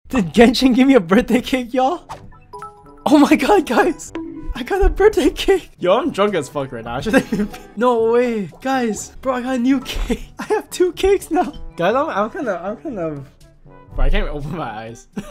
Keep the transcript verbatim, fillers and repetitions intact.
Did Genshin give me a birthday cake, y'all? Oh my god, guys! I got a birthday cake! Yo, I'm drunk as fuck right now. I should No way, guys! Bro, I got a new cake. I have two cakes now. Guys, I'm, I'm kind of, I'm kind of. Bro, I can't even open my eyes.